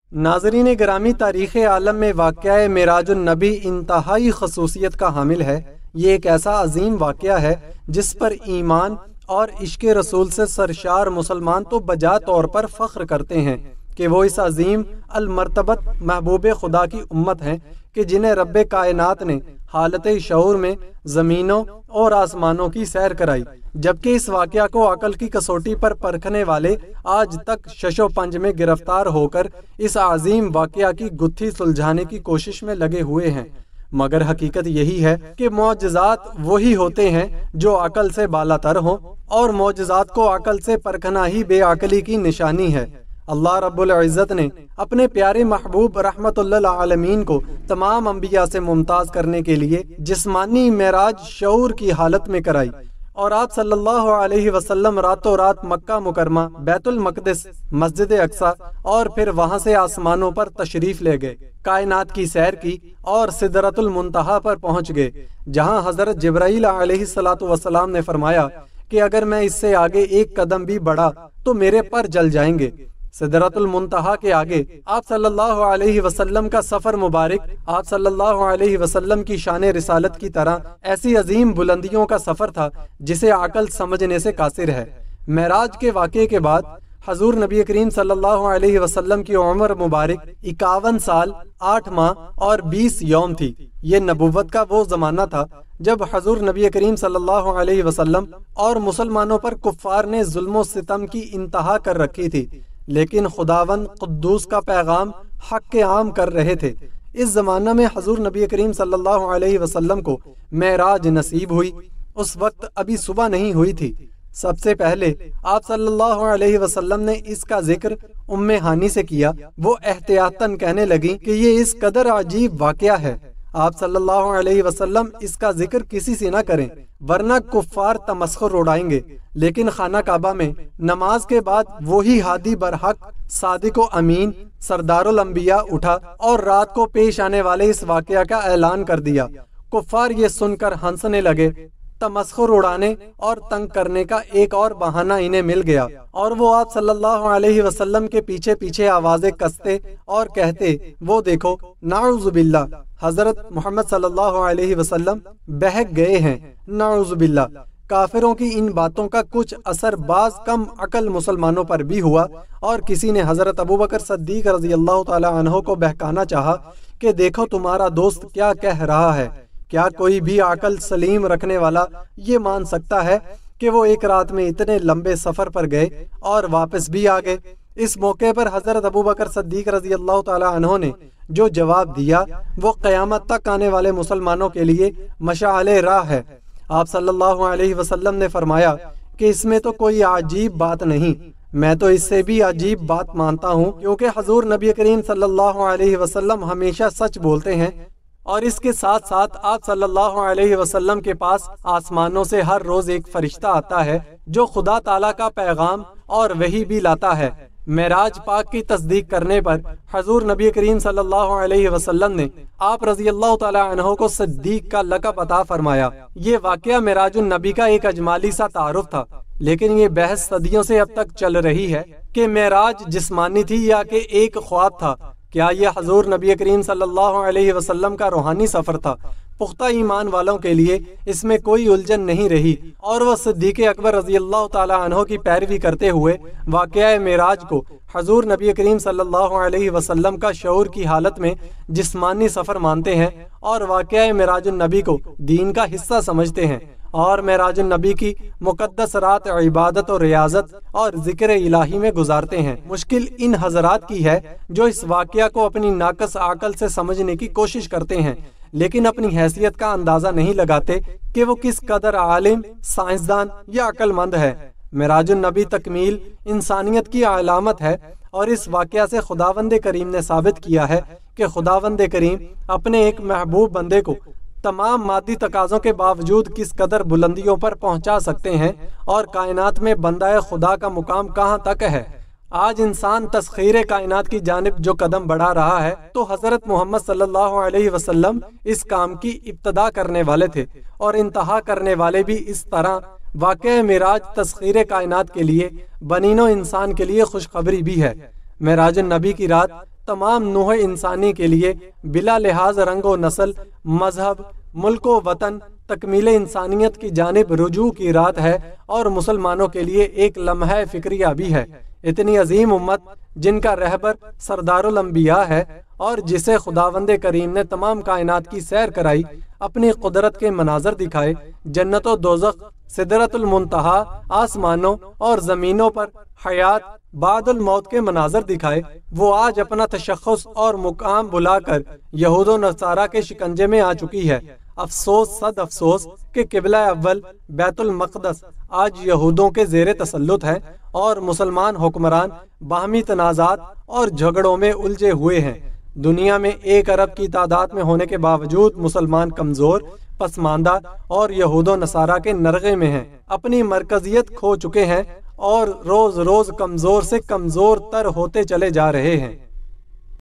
ناظرین گرامی، تاریخ عالم میں واقعہ معراج النبی انتہائی خصوصیت کا حامل ہے۔ یہ ایک ایسا عظیم واقعہ ہے جس پر ایمان اور عشق رسول سے سرشار مسلمان تو بجا طور پر فخر کرتے ہیں کہ وہ اس عظیم المرتبت محبوب خدا کی امت ہیں کہ جنہیں رب کائنات نے حالت شعور میں زمینوں اور آسمانوں کی سیر کرائی، جبکہ اس واقعہ کو عقل کی کسوٹی پر پرکھنے والے آج تک شش و پنج میں گرفتار ہو کر اس عظیم واقعہ کی گتھی سلجھانے کی کوشش میں لگے ہوئے ہیں۔ مگر حقیقت یہی ہے کہ معجزات وہی ہوتے ہیں جو عقل سے بالا تر ہوں، اور معجزات کو عقل سے پرکھنا ہی بے عقلی کی نشانی ہے۔ اللہ رب العزت نے اپنے پیارے محبوب رحمت اللہ العالمین کو تمام انبیاء سے ممتاز کرنے کے لیے جسمانی معراج شعور کی حالت میں کرائی، اور آپ صلی اللہ علیہ وسلم راتوں رات مکہ مکرمہ، بیت المقدس، مسجد اقصی اور پھر وہاں سے آسمانوں پر تشریف لے گئے، کائنات کی سیر کی اور سدرۃ المنتہا پر پہنچ گئے، جہاں حضرت جبرائیل علیہ السلام نے فرمایا کہ اگر میں اس سے آگے ایک قدم بھی بڑھا تو میرے پر جل جائیں گے۔ سدرۃ المنتہا کے آگے آپ صلی اللہ علیہ وسلم کا سفر مبارک آپ صلی اللہ علیہ وسلم کی شان رسالت کی طرح ایسی عظیم بلندیوں کا سفر تھا جسے عقل سمجھنے سے قاصر ہے۔ معراج کے واقعے کے بعد حضور نبی کریم صلی اللہ علیہ وسلم کی عمر مبارک 51 سال 8 ماہ اور 20 یوم تھی۔ یہ نبوت کا وہ زمانہ تھا جب حضور نبی کریم صلی اللہ علیہ وسلم اور مسلمانوں پر کفار نے ظلم و ستم کی انتہا کر رکھی تھی، لیکن خداوند قدوس کا پیغام حق عام کر رہے تھے۔ اس زمانہ میں حضور نبی کریم صلی اللہ علیہ وسلم کو معراج نصیب ہوئی۔ اس وقت ابھی صبح نہیں ہوئی تھی۔ سب سے پہلے آپ صلی اللہ علیہ وسلم نے اس کا ذکر ام ہانی سے کیا۔ وہ احتیاطاً کہنے لگی کہ یہ اس قدر عجیب واقعہ ہے، آپ صلی اللہ علیہ وسلم اس کا ذکر کسی سے نہ کریں ورنہ کفار تمسخر اڑائیں گے۔ لیکن خانہ کعبہ میں نماز کے بعد وہی ہادی برحق صادق و امین سردار الانبیاء اٹھا اور رات کو پیش آنے والے اس واقعہ کا اعلان کر دیا۔ کفار یہ سن کر ہنسنے لگے۔ تمسخر اڑانے اور تنگ کرنے کا ایک اور بہانہ انہیں مل گیا، اور وہ آپ صلی اللہ علیہ وسلم کے پیچھے پیچھے آوازیں کستے اور کہتے، وہ دیکھو نعوذ باللہ، حضرت محمد صلی اللہ علیہ وسلم بہک گئے ہیں، نعوذ باللہ۔ کافروں کی ان باتوں کا کچھ اثر بعض کم عقل مسلمانوں پر بھی ہوا، اور کسی نے حضرت ابوبکر صدیق رضی اللہ تعالی عنہ کو بہکانا چاہا کہ دیکھو تمہارا دوست کیا کہہ رہا ہے۔ کیا کوئی بھی عقل سلیم رکھنے والا یہ مان سکتا ہے کہ وہ ایک رات میں اتنے لمبے سفر پر گئے اور واپس بھی آ گئے؟ اس موقع پر حضرت ابوبکر صدیق رضی اللہ تعالی عنہ نے جو جواب دیا وہ قیامت تک آنے والے مسلمانوں کے لیے مشعل راہ ہے۔ آپ صلی اللہ علیہ وسلم نے فرمایا کہ اس میں تو کوئی عجیب بات نہیں، میں تو اس سے بھی عجیب بات مانتا ہوں، کیونکہ حضور نبی کریم صلی اللہ علیہ وسلم ہمیشہ سچ بولتے ہیں، اور اس کے ساتھ ساتھ آپ صلی اللہ علیہ وسلم کے پاس آسمانوں سے ہر روز ایک فرشتہ آتا ہے جو خدا تعالیٰ کا پیغام اور وحی بھی لاتا ہے۔ معراج پاک کی تصدیق کرنے پر حضور نبی کریم صلی اللہ علیہ وسلم نے آپ رضی اللہ تعالی عنہ کو صدیق کا لقب عطا فرمایا۔ یہ واقعہ معراج النبی کا ایک اجمالی سا تعارف تھا، لیکن یہ بحث صدیوں سے اب تک چل رہی ہے کہ معراج جسمانی تھی یا کہ ایک خواب تھا۔ کیا یہ حضور نبی کریم صلی اللہ علیہ وسلم کا روحانی سفر تھا؟ پختہ ایمان والوں کے لیے اس میں کوئی الجھن نہیں رہی، اور وہ صدیق اکبر رضی اللہ تعالی عنہ کی پیروی کرتے ہوئے واقعہ معراج کو حضور نبی کریم صلی اللہ علیہ وسلم کا شعور کی حالت میں جسمانی سفر مانتے ہیں، اور واقعہ معراج النبی کو دین کا حصہ سمجھتے ہیں، اور معراج النبی کی مقدس رات عبادت و ریاضت اور ذکر الہی میں گزارتے ہیں۔ مشکل ان حضرات کی ہے جو اس واقعہ کو اپنی ناقص عقل سے سمجھنے کی کوشش کرتے ہیں، لیکن اپنی حیثیت کا اندازہ نہیں لگاتے کہ وہ کس قدر عالم، سائنسدان یا عقل مند ہے۔ معراج النبی تکمیل انسانیت کی علامت ہے، اور اس واقعہ سے خداوند کریم نے ثابت کیا ہے کہ خداوند کریم اپنے ایک محبوب بندے کو تمام مادی تقاضوں کے باوجود کس قدر بلندیوں پر پہنچا سکتے ہیں، اور کائنات میں بندہ خدا کا مقام کہاں تک ہے۔ آج انسان تسخیر کائنات کی جانب جو قدم بڑھا رہا ہے، تو حضرت محمد صلی اللہ علیہ وسلم اس کام کی ابتدا کرنے والے تھے، اور انتہا کرنے والے بھی اس طرح۔ واقعہ معراج تسخیر کائنات کے لیے، بنین و انسان کے لیے خوشخبری بھی ہے۔ معراج النبی کی رات تمام نوع انسانی کے لیے بلا لحاظ رنگ و نسل، مذہب، ملک و وطن تکمیل انسانیت کی جانب رجوع کی رات ہے، اور مسلمانوں کے لیے ایک لمحہ فکریہ بھی ہے۔ اتنی عظیم امت جن کا رہبر سردار الانبیاء ہے، اور جسے خداوند کریم نے تمام کائنات کی سیر کرائی، اپنی قدرت کے مناظر دکھائے، جنت و دوزخ، سدرۃ المنتہا، آسمانوں اور زمینوں پر حیات بعد الموت کے مناظر دکھائے، وہ آج اپنا تشخص اور مقام بلا کر یہود و نصارہ کے شکنجے میں آ چکی ہے۔ افسوس صد افسوس کہ قبلہ اول بیت المقدس آج یہودوں کے زیر تسلط ہے، اور مسلمان حکمران باہمی تنازعات اور جھگڑوں میں الجھے ہوئے ہیں۔ دنیا میں 1 ارب کی تعداد میں ہونے کے باوجود مسلمان کمزور، پسماندہ اور یہود و نصارہ کے نرغے میں ہیں، اپنی مرکزیت کھو چکے ہیں اور روز روز کمزور سے کمزور تر ہوتے چلے جا رہے ہیں۔